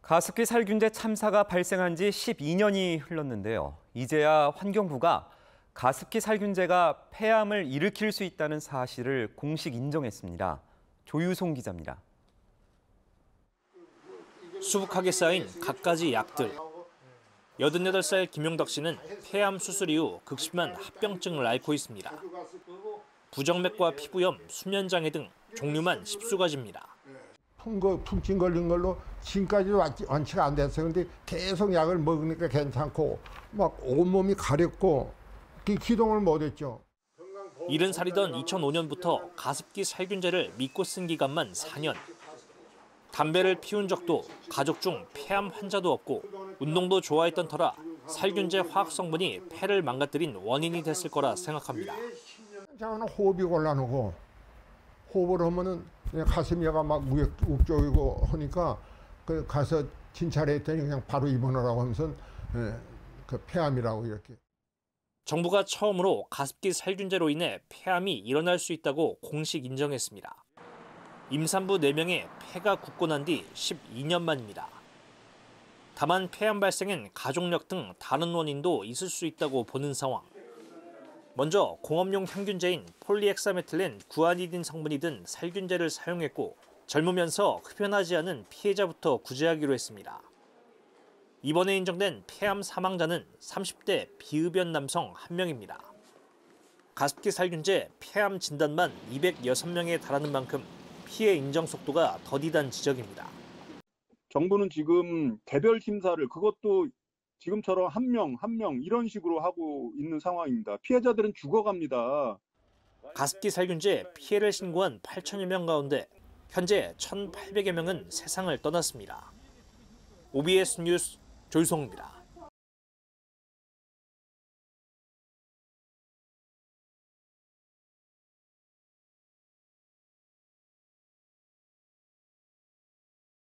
가습기 살균제 참사가 발생한 지 12년이 흘렀는데요. 이제야 환경부가 가습기 살균제가 폐암을 일으킬 수 있다는 사실을 공식 인정했습니다. 조유송 기자입니다. 수북하게 쌓인 갖가지 약들. 88살 김용덕 씨는 폐암 수술 이후 극심한 합병증을 앓고 있습니다. 부정맥과 피부염, 수면장애 등 종류만 10수가지입니다. 풍진 걸린 걸로 지금까지 완치가 안 됐어요. 근데 계속 약을 먹으니까 괜찮고 막 온몸이 가렵고 기동을 못했죠. 70살이던 2005년부터 가습기 살균제를 믿고 쓴 기간만 4년. 담배를 피운 적도 가족 중 폐암 환자도 없고 운동도 좋아했던 터라 살균제 화학 성분이 폐를 망가뜨린 원인이 됐을 거라 생각합니다. 저는 호흡이 곤란하고 호흡을 하면은 가슴이가 막 우격우격이고 하니까 그 가서 진찰했더니 그냥 바로 입원하라고 하면서 그 폐암이라고 이렇게. 정부가 처음으로 가습기 살균제로 인해 폐암이 일어날 수 있다고 공식 인정했습니다. 임산부 4명의 폐가 굳고 난 뒤 12년 만입니다. 다만 폐암 발생엔 가족력 등 다른 원인도 있을 수 있다고 보는 상황. 먼저 공업용 향균제인 폴리엑사메틸렌 구아니딘 성분이 든 살균제를 사용했고 젊으면서 흡연하지 않은 피해자부터 구제하기로 했습니다. 이번에 인정된 폐암 사망자는 30대 비흡연 남성 1명입니다. 가습기 살균제 폐암 진단만 206명에 달하는 만큼 피해 인정 속도가 더디단 지적입니다. 정부는 지금 개별 심사를 그것도 지금처럼 한 명 이런 식으로 하고 있는 상황입니다. 피해자들은 죽어갑니다. 가습기 살균제 피해를 신고한 8천여 명 가운데 현재 1,800여 명은 세상을 떠났습니다. OBS 뉴스 조유송입니다.